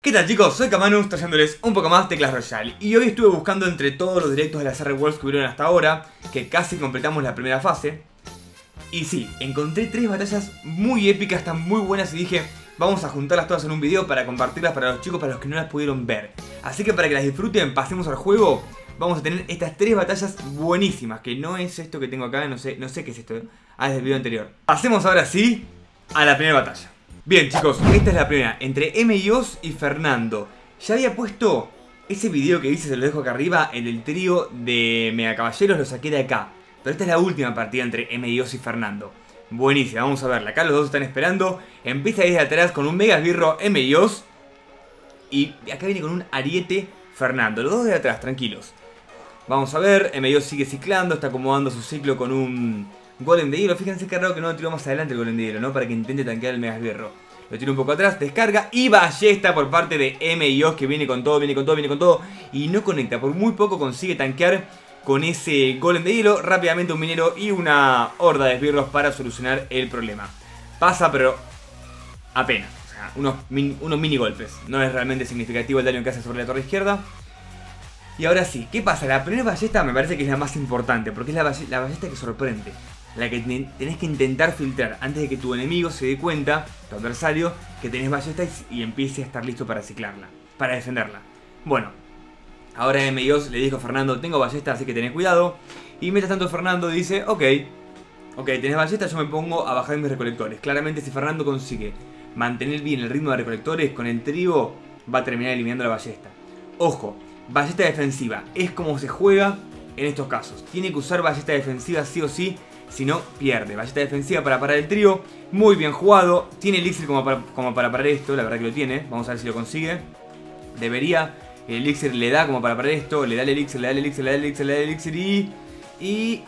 ¿Qué tal, chicos? Soy Kamanus, trayéndoles un poco más de Clash Royale. Y hoy estuve buscando entre todos los directos de la CR Worlds que hubieron hasta ahora, que casi completamos la primera fase. Y sí, encontré 3 batallas muy épicas, están muy buenas y dije, vamos a juntarlas todas en un video para compartirlas para los chicos, para los que no las pudieron ver. Así que para que las disfruten, pasemos al juego. Vamos a tener estas 3 batallas buenísimas, que no es esto que tengo acá, no sé qué es esto. Ah, es del video anterior. Pasemos ahora sí a la primera batalla. Bien, chicos, esta es la primera, entre M.I.O.S y Fernando. Ya había puesto ese video que hice, se lo dejo acá arriba, en el trío de Mega Caballeros, lo saqué de acá. Pero esta es la última partida entre M.I.O.S y Fernando. Buenísima, vamos a verla, acá los dos están esperando. Empieza desde atrás con un Mega Esbirro M.I.O.S y acá viene con un Ariete Fernando, los dos de atrás, tranquilos. Vamos a ver, M.I.O.S sigue ciclando, está acomodando su ciclo con un Golem de hielo. Fíjense que raro que no lo tiró más adelante el Golem de hielo, ¿no? Para que intente tanquear el Mega Esbirro. Lo tiro un poco atrás, descarga y ballesta por parte de M.I.O.S que viene con todo, viene con todo, viene con todo. Y no conecta, por muy poco consigue tanquear con ese Golem de hielo. Rápidamente un minero y una horda de esbirros para solucionar el problema. Pasa pero apenas, o sea, unos mini golpes. No es realmente significativo el daño que hace sobre la torre izquierda. Y ahora sí, ¿qué pasa? La primera ballesta me parece que es la más importante, porque es la ballesta que sorprende. La que tenés que intentar filtrar antes de que tu enemigo se dé cuenta, tu adversario, que tenés ballesta y empiece a estar listo para ciclarla, para defenderla. Bueno, ahora M.I.O.S le dijo a Fernando, tengo ballesta, así que tenés cuidado. Y mientras tanto Fernando dice, ok, tenés ballesta, yo me pongo a bajar mis recolectores. Claramente si Fernando consigue mantener bien el ritmo de recolectores, con el trío va a terminar eliminando la ballesta. Ojo, ballesta defensiva, es como se juega en estos casos. Tiene que usar ballesta defensiva sí o sí, si no pierde. Ballesta defensiva para parar el trío, muy bien jugado. Tiene elixir como para parar esto, la verdad que lo tiene. Vamos a ver si lo consigue. Debería, el elixir le da como para parar esto. Le da el elixir, le da el elixir, le da el elixir, le da el elixir y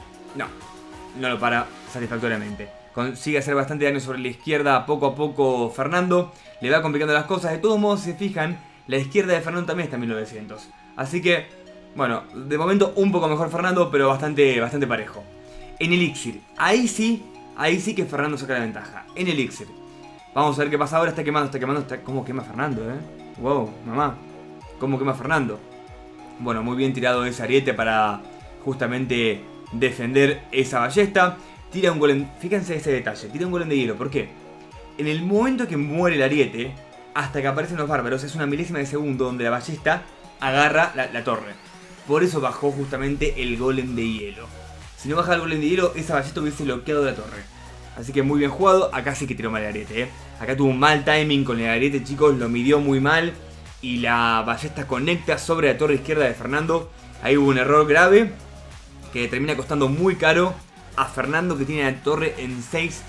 no lo para satisfactoriamente. Consigue hacer bastante daño sobre la izquierda poco a poco Fernando. Le va complicando las cosas. De todos modos, si se fijan, la izquierda de Fernando también está en 1900. Así que, bueno, de momento un poco mejor Fernando, pero bastante parejo. En elixir, ahí sí que Fernando saca la ventaja. En elixir, vamos a ver qué pasa ahora. Está quemando, ¿Cómo quema Fernando, Wow, mamá, ¿cómo quema Fernando? Bueno, muy bien tirado ese ariete para justamente defender esa ballesta. Tira un golem, fíjense ese detalle, tira un golem de hielo. ¿Por qué? En el momento que muere el ariete, hasta que aparecen los bárbaros, es una milésima de segundo donde la ballesta agarra la torre. Por eso bajó justamente el golem de hielo. Si no baja el golem de hielo, esa ballesta hubiese bloqueado la torre. Así que muy bien jugado. Acá sí que tiró mal el ariete, Acá tuvo un mal timing con el ariete, chicos. Lo midió muy mal. Y la ballesta conecta sobre la torre izquierda de Fernando. Ahí hubo un error grave que termina costando muy caro a Fernando, que tiene la torre en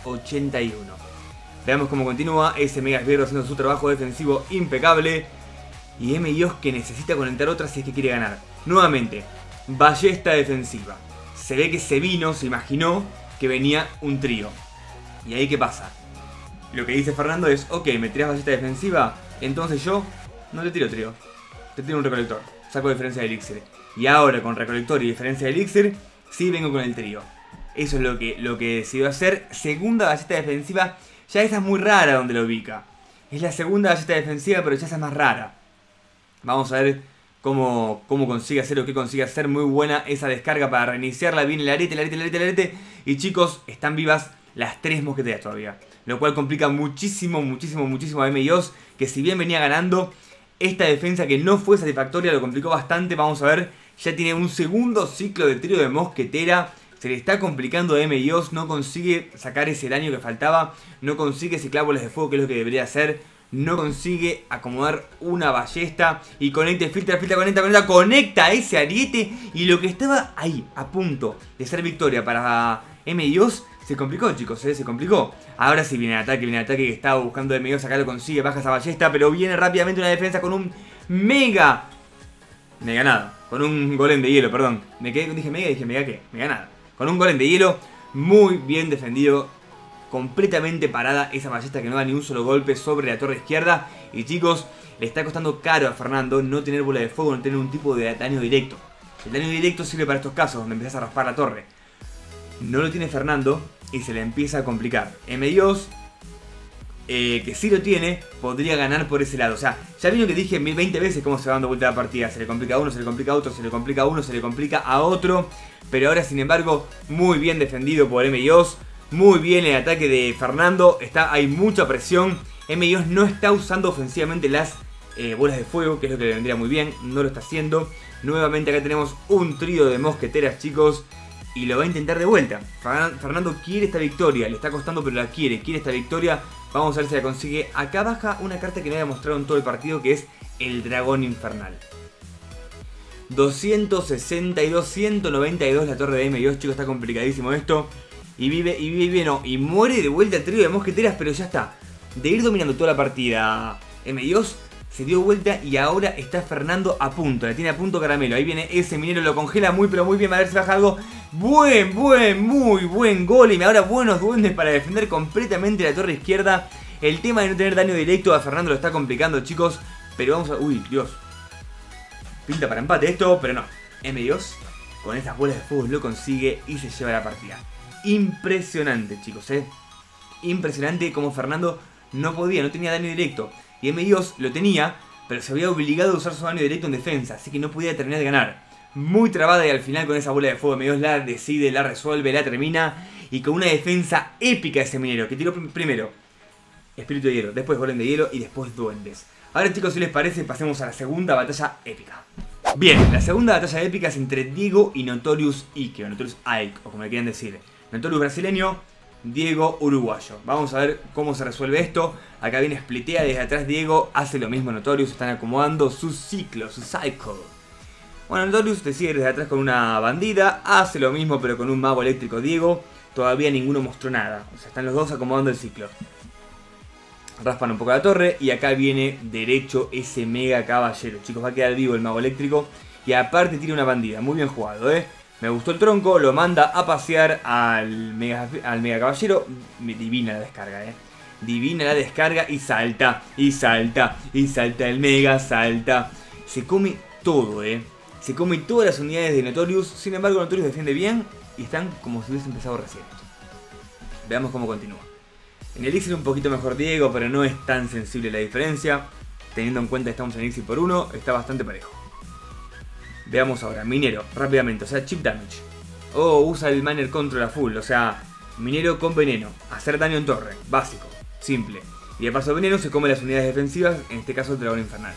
681. Veamos cómo continúa. Ese Mega Esbirro haciendo su trabajo defensivo impecable. Y M.I.O.S que necesita conectar otra si es que quiere ganar. Nuevamente, ballesta defensiva. Se ve que se imaginó que venía un trío. ¿Y ahí qué pasa? Lo que dice Fernando es, ok, me tiras ballesta defensiva, entonces yo no te tiro trío, te tiro un recolector, saco diferencia de elixir. Y ahora con recolector y diferencia de elixir, sí vengo con el trío. Eso es lo que decidió hacer. Segunda ballesta defensiva, ya esa es muy rara donde lo ubica. Es la segunda ballesta defensiva, pero ya esa es más rara. Vamos a ver cómo consigue hacer o qué consigue hacer. Muy buena esa descarga para reiniciarla. Viene el ariete. Y chicos, están vivas las 3 mosqueteras todavía. Lo cual complica muchísimo a M.I.O.S, que si bien venía ganando, esta defensa que no fue satisfactoria lo complicó bastante. Vamos a ver, ya tiene un segundo ciclo de trío de mosquetera. Se le está complicando a M.I.O.S, no consigue sacar ese daño que faltaba. No consigue ciclar bolas de fuego, que es lo que debería hacer. No consigue acomodar una ballesta. Y conecta, conecta ese ariete. Y lo que estaba ahí, a punto de ser victoria para M.I.O.S, se complicó, chicos, se complicó. Ahora sí viene el ataque que estaba buscando M.I.O.S. Acá lo consigue, baja esa ballesta. Pero viene rápidamente una defensa con un mega nada. Con un golem de hielo, perdón. Dije mega qué, mega nada. Con un golem de hielo, muy bien defendido. Completamente parada esa ballesta que no da ni un solo golpe sobre la torre izquierda. Y chicos, le está costando caro a Fernando no tener bola de fuego, no tener un tipo de daño directo. El daño directo sirve para estos casos donde empiezas a raspar la torre. No lo tiene Fernando y se le empieza a complicar. M.I.O.S que sí lo tiene, podría ganar por ese lado. O sea, ya vino que dije 20 veces cómo se va dando vuelta la partida. Se le complica a uno, se le complica a otro, se le complica a uno, se le complica a otro. Pero ahora, sin embargo, muy bien defendido por M2. Muy bien el ataque de Fernando. Hay mucha presión. M2 no está usando ofensivamente las bolas de fuego, que es lo que le vendría muy bien. No lo está haciendo. Nuevamente acá tenemos un trío de mosqueteras, chicos. Y lo va a intentar de vuelta. Fernando quiere esta victoria. Le está costando, pero la quiere. Quiere esta victoria. Vamos a ver si la consigue. Acá baja una carta que no había mostrado en todo el partido, que es el dragón infernal. 262, 192 la torre de M2, chicos. Está complicadísimo esto. Y vive, no. Y muere de vuelta el trío de mosqueteras, pero ya está. De ir dominando toda la partida M2, se dio vuelta y ahora está Fernando a punto. La tiene a punto Caramelo. Ahí viene ese minero, lo congela muy pero muy bien. A ver si baja algo. Muy buen gol. Y ahora buenos duendes para defender completamente la torre izquierda. El tema de no tener daño directo a Fernando lo está complicando, chicos. Pero vamos a... Uy, Dios. Pinta para empate esto, pero no. M2 con estas bolas de fuego lo consigue y se lleva la partida. Impresionante, chicos, impresionante como Fernando no tenía daño directo. Y M2 lo tenía, pero se había obligado a usar su daño directo en defensa, así que no podía terminar de ganar. Muy trabada y al final con esa bola de fuego M2 la decide, la resuelve, la termina. Y con una defensa épica ese minero, que tiró primero espíritu de hielo, después golem de hielo y después duendes. Ahora, chicos, si les parece, pasemos a la segunda batalla épica. Bien, la segunda batalla épica es entre Diego y Notorious Ike, o Notorious Ike, o como le quieran decir. Notorious brasileño, Diego uruguayo. Vamos a ver cómo se resuelve esto. Acá viene splitea desde atrás Diego, hace lo mismo Notorious, están acomodando su ciclo, su cycle. Bueno, Notorious decide desde atrás con una bandida, hace lo mismo pero con un mago eléctrico Diego. Todavía ninguno mostró nada, o sea, están los dos acomodando el ciclo. Raspan un poco la torre y acá viene derecho ese mega caballero. Chicos, va a quedar vivo el mago eléctrico y aparte tiene una bandida, muy bien jugado, Me gustó el tronco, lo manda a pasear al mega caballero. Divina la descarga, Divina la descarga y salta, y salta, y salta el mega, salta. Se come todo, Se come todas las unidades de Notorious. Sin embargo, Notorious defiende bien y están como si hubiese empezado recién. Veamos cómo continúa. En Elixir un poquito mejor Diego, pero no es tan sensible la diferencia. Teniendo en cuenta que estamos en Elixir por 1, está bastante parejo. Veamos ahora, minero, rápidamente, o sea, chip damage. Usa el miner control a full, o sea, minero con veneno. Hacer daño en torre, básico, simple. Y de paso veneno se come las unidades defensivas, en este caso el dragón infernal.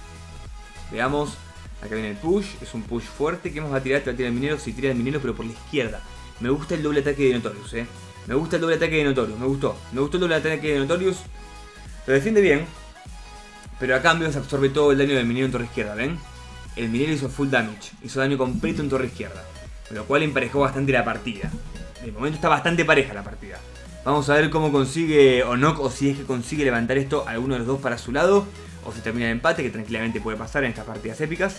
Veamos, acá viene el push, es un push fuerte. ¿Qué más va a tirar? Te va a tirar el minero, si tira el minero pero por la izquierda. Me gusta el doble ataque de Notorious, Me gusta el doble ataque de Notorious, me gustó el doble ataque de Notorious. Lo defiende bien, pero a cambio se absorbe todo el daño del minero en torre izquierda, ¿ven? El minero hizo full damage, hizo daño completo en torre izquierda, lo cual emparejó bastante la partida. De momento está bastante pareja la partida. Vamos a ver cómo consigue o no, o si es que consigue levantar esto alguno de los dos para su lado, o se termina el empate, que tranquilamente puede pasar en estas partidas épicas.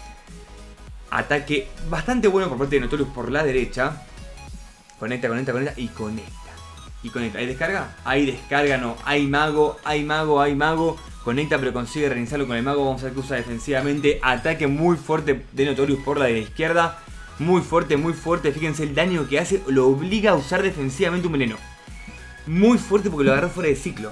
Ataque bastante bueno por parte de Notorious por la derecha. Conecta y conecta. Y conecta. ¿Hay descarga? Hay descarga, no. Hay mago. Conecta pero consigue reiniciarlo con el mago. Vamos a ver que usa defensivamente. Ataque muy fuerte de Notorious por la de la izquierda. Muy fuerte. Fíjense el daño que hace. Lo obliga a usar defensivamente un veneno. Muy fuerte porque lo agarró fuera de ciclo.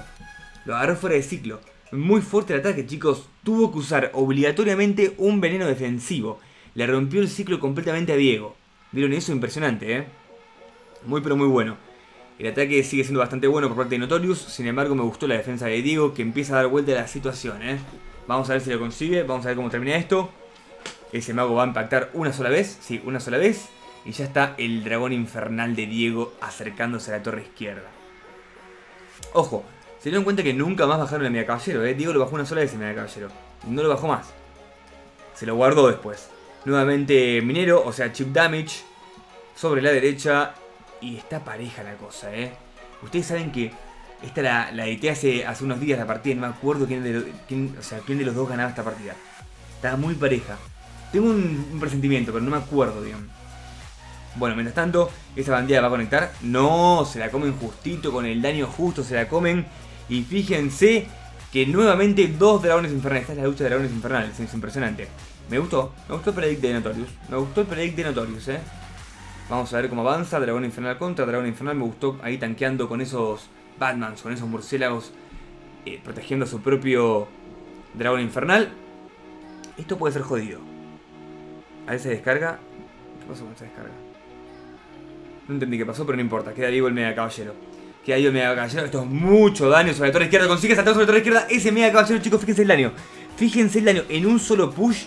Muy fuerte el ataque, chicos. Tuvo que usar obligatoriamente un veneno defensivo. Le rompió el ciclo completamente a Diego. ¿Vieron eso? Impresionante, Muy pero muy bueno. El ataque sigue siendo bastante bueno por parte de Notorious. Sin embargo, me gustó la defensa de Diego, que empieza a dar vuelta a la situación, Vamos a ver si lo consigue. Vamos a ver cómo termina esto. Ese mago va a impactar una sola vez. Sí, una sola vez. Y ya está el dragón infernal de Diego acercándose a la torre izquierda. Ojo, se dieron cuenta que nunca más bajaron el mega caballero, Diego lo bajó una sola vez el mega caballero. No lo bajó más. Se lo guardó después. Nuevamente minero, o sea chip damage sobre la derecha. Y está pareja la cosa, Ustedes saben que esta la edité hace unos días la partida. No me acuerdo quién de los dos ganaba esta partida. Está muy pareja. Tengo un presentimiento, pero no me acuerdo bien. Bueno, mientras tanto, esa bandida va a conectar. No, se la comen justito, con el daño justo se la comen. Y fíjense que nuevamente dos dragones infernales. Esta es la lucha de dragones infernales, es impresionante. Me gustó el predict de Notorious. Vamos a ver cómo avanza. Dragón infernal contra dragón infernal. Me gustó ahí tanqueando con esos Batmans, con esos murciélagos protegiendo a su propio dragón infernal. Esto puede ser jodido. A ver, se descarga. ¿Qué pasó con esa descarga? No entendí qué pasó, pero no importa. Queda vivo el mega caballero. Queda vivo el mega caballero. Esto es mucho daño sobre la torre izquierda. Consigue saltar sobre la torre izquierda. Ese mega caballero, chicos, fíjense el daño. Fíjense el daño. En un solo push.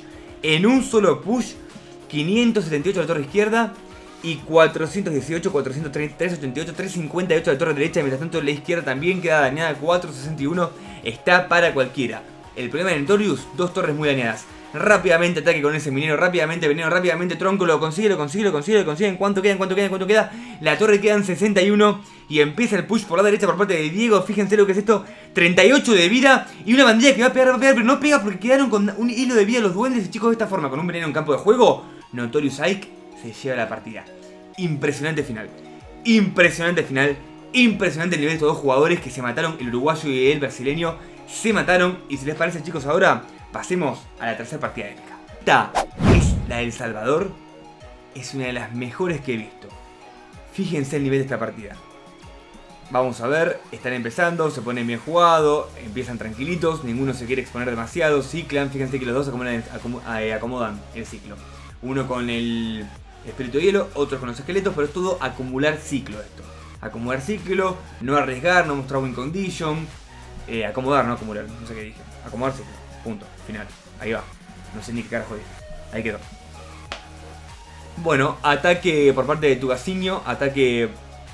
578 a la torre izquierda. Y 418, 430, 388, 358 a la torre derecha. Mientras tanto la izquierda también queda dañada. 461. Está para cualquiera. El problema de Notorious, 2 torres muy dañadas. Rápidamente ataque con ese minero, rápidamente veneno, rápidamente tronco, lo consigue. ¿En cuánto queda? La torre queda en 61 y empieza el push por la derecha por parte de Diego. Fíjense lo que es esto, 38 de vida y una bandilla que va a pegar, pero no pega porque quedaron con un hilo de vida los duendes. Y chicos, de esta forma, con un veneno en campo de juego, Notorious Ike se lleva la partida. Impresionante final, impresionante el nivel de estos dos jugadores que se mataron, el uruguayo y el brasileño. Se mataron y si les parece, chicos, ahora pasemos a la tercera partida épica. Esta es la del Salvador. Es una de las mejores que he visto. Fíjense el nivel de esta partida. Vamos a ver, están empezando, se ponen bien jugado, empiezan tranquilitos, ninguno se quiere exponer demasiado, ciclan, fíjense que los dos acomodan el ciclo. Uno con el espíritu de hielo, otro con los esqueletos, pero es todo acumular ciclo esto. Acumular ciclo, no arriesgar, no mostrar win condition. Acomodar, no acumular, no sé qué dije. Acomodar ciclo, punto, final. Ahí va, no sé ni qué carajo dije. Ahí quedó. Bueno, ataque por parte de Tugacinho, ataque...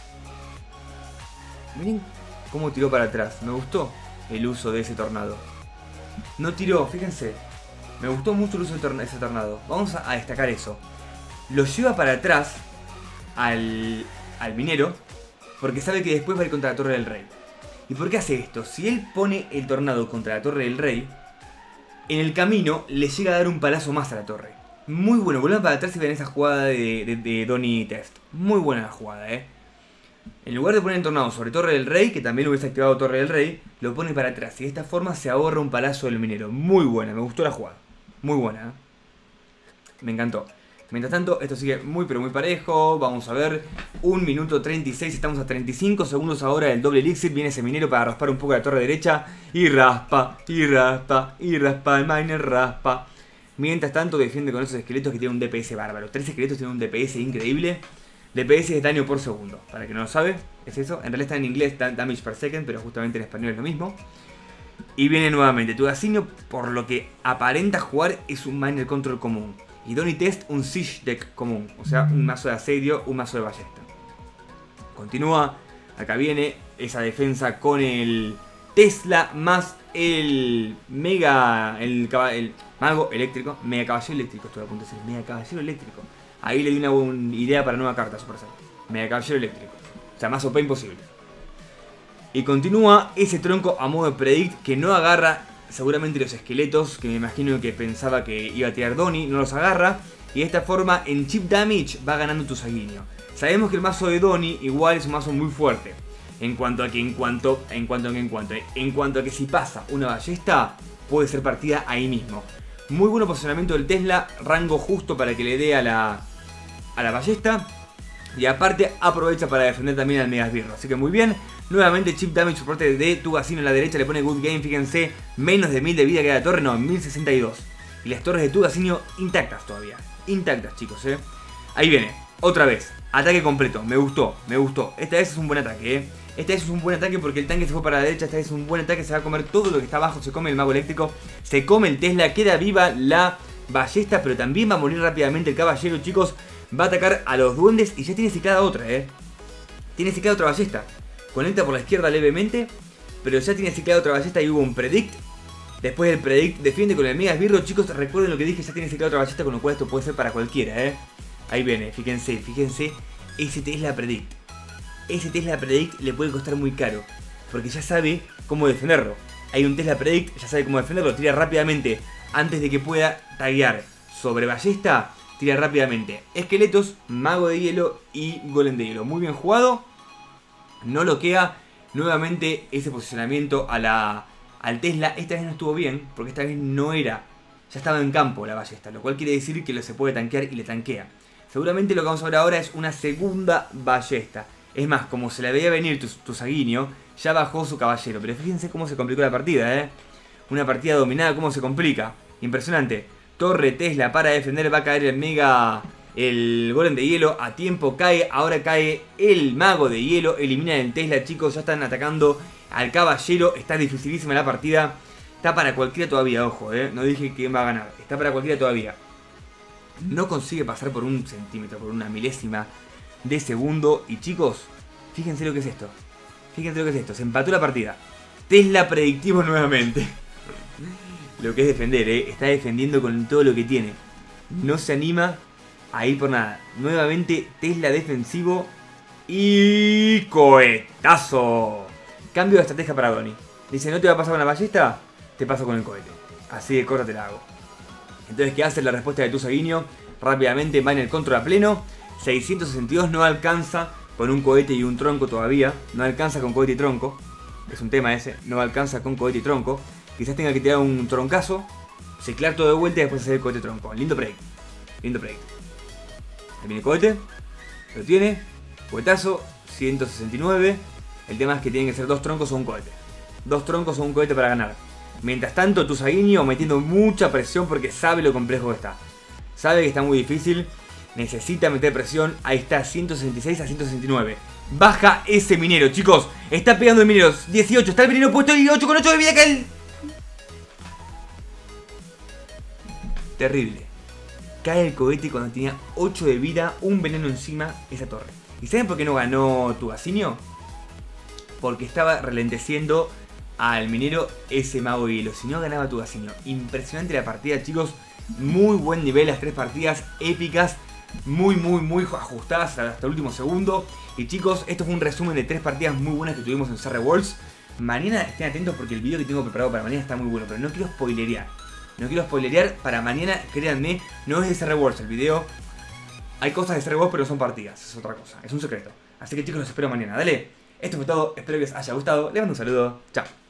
Miren cómo tiró para atrás, me gustó el uso de ese tornado. No tiró, fíjense. Me gustó mucho el uso de ese tornado. Vamos a destacar eso. Lo lleva para atrás al minero, porque sabe que después va a ir contra la Torre del Rey. ¿Y por qué hace esto? Si él pone el tornado contra la Torre del Rey, en el camino le llega a dar un palazo más a la torre. Muy bueno, vuelvan para atrás y ven esa jugada de Donny Test. Muy buena la jugada, En lugar de poner el tornado sobre Torre del Rey, que también hubiese activado Torre del Rey, lo pone para atrás. Y de esta forma se ahorra un palazo del minero. Muy buena, me gustó la jugada. Muy buena, Me encantó. Mientras tanto, esto sigue muy pero muy parejo. Vamos a ver, 1 minuto 36, estamos a 35 segundos ahora del doble elixir. Viene ese minero para raspar un poco la torre derecha. Y raspa, y raspa, y raspa, el miner raspa. Mientras tanto defiende con esos esqueletos que tienen un DPS bárbaro. 3 esqueletos tienen un DPS increíble. DPS es daño por segundo, para que no lo sabe, es eso. En realidad está en inglés damage per second, pero justamente en español es lo mismo. Y viene nuevamente Tugacinho, por lo que aparenta jugar es un miner control común. Y Donny Test un siege deck común, o sea, un mazo de asedio, un mazo de ballesta. Continúa, acá viene esa defensa con el Tesla más el mago eléctrico, mega caballero eléctrico, estoy a punto de decir, mega caballero eléctrico. Ahí le di una idea para nueva carta Supercell, mega caballero eléctrico, o sea, más OP imposible. Y continúa ese tronco a modo de predict que no agarra seguramente los esqueletos, que me imagino que pensaba que iba a tirar Donny, no los agarra. Y de esta forma en chip damage va ganando tu sanguíneo. Sabemos que el mazo de Donny igual es un mazo muy fuerte. En cuanto a que si pasa una ballesta, puede ser partida ahí mismo. Muy buen posicionamiento del Tesla, rango justo para que le dé a la ballesta. Y aparte aprovecha para defender también al Megasbirro. Así que muy bien. Nuevamente chip damage por parte de Tugacinho a la derecha. Le pone good game, fíjense. Menos de 1000 de vida queda la torre. No, 1062. Y las torres de Tugacinho intactas todavía. Intactas, chicos, Ahí viene, otra vez. Ataque completo, me gustó, me gustó. Esta vez es un buen ataque, Esta vez es un buen ataque porque el tanque se fue para la derecha. Esta vez es un buen ataque, se va a comer todo lo que está abajo. Se come el mago eléctrico, se come el Tesla. Queda viva la ballesta, pero también va a morir rápidamente el caballero, chicos. Va a atacar a los duendes y ya tiene ciclada otra, Tiene ciclada otra ballesta. Conecta por la izquierda levemente, pero ya tiene ciclada otra ballesta y hubo un predict. Después del predict defiende con el Megasbirro, chicos. Recuerden lo que dije, ya tiene ciclada otra ballesta, con lo cual esto puede ser para cualquiera, Ahí viene, fíjense, ese Tesla predict. Ese Tesla predict le puede costar muy caro, porque ya sabe cómo defenderlo. Hay un Tesla predict, ya sabe cómo defenderlo, tira rápidamente antes de que pueda taguear sobre ballesta. Tira rápidamente esqueletos, mago de hielo y golem de hielo. Muy bien jugado. No bloquea nuevamente ese posicionamiento al Tesla. Esta vez no estuvo bien, porque esta vez no era. Ya estaba en campo la ballesta, lo cual quiere decir que se puede tanquear y le tanquea. Seguramente lo que vamos a ver ahora es una segunda ballesta. Es más, como se la veía venir tu sanguíneo, ya bajó su caballero. Pero fíjense cómo se complicó la partida, Una partida dominada, cómo se complica. Impresionante. Torre Tesla para defender, va a caer el mega... El golem de hielo a tiempo cae, ahora cae el mago de hielo, eliminan el Tesla, chicos, ya están atacando al caballero, está dificilísima la partida, está para cualquiera todavía, ojo, no dije quién va a ganar, está para cualquiera todavía. No consigue pasar por un centímetro, por una milésima de segundo, y chicos, fíjense lo que es esto, se empató la partida, Tesla predictivo nuevamente. Lo que es defender, está defendiendo con todo lo que tiene, no se anima a ir por nada. Nuevamente Tesla defensivo. Y cohetazo. Cambio de estrategia para Donny. Dice, ¿no te va a pasar con la ballesta? Te paso con el cohete. Así de corta te la hago. Entonces, ¿qué hace la respuesta de tu sanguíneo? Rápidamente va en el control a pleno. 662 no alcanza con un cohete y un tronco todavía. No alcanza con cohete y tronco. Es un tema ese. No alcanza con cohete y tronco. Quizás tenga que tirar un troncazo. Ciclar todo de vuelta y después hacer el cohete tronco. Lindo break. Lindo break. Ahí viene el cohete, lo tiene, cohetazo, 169. El tema es que tienen que ser 2 troncos o un cohete. 2 troncos o un cohete para ganar. Mientras tanto, tu sanguíneo metiendo mucha presión porque sabe lo complejo que está. Sabe que está muy difícil, necesita meter presión. Ahí está, 166 a 169. Baja ese minero, chicos. Está pegando el minero, 18, está el minero puesto y 8 con 8 de vida que él. Terrible. Cae el cohete cuando tenía 8 de vida, un veneno encima, esa torre. ¿Y saben por qué no ganó Tugacinio? Porque estaba ralenteciendo al minero ese mago de hielo. Si no ganaba Tugacinio. Impresionante la partida, chicos. Muy buen nivel, las 3 partidas épicas. Muy ajustadas hasta el último segundo. Y chicos, esto fue un resumen de 3 partidas muy buenas que tuvimos en Sarre Worlds. Mañana estén atentos porque el video que tengo preparado para mañana está muy bueno, pero no quiero spoilerear. No quiero spoilerear para mañana, créanme, no es de Sarre Worlds el video. Hay cosas de Sarre Worlds, pero son partidas, es otra cosa, es un secreto. Así que chicos, los espero mañana, dale. Esto fue todo, espero que les haya gustado, les mando un saludo, chao.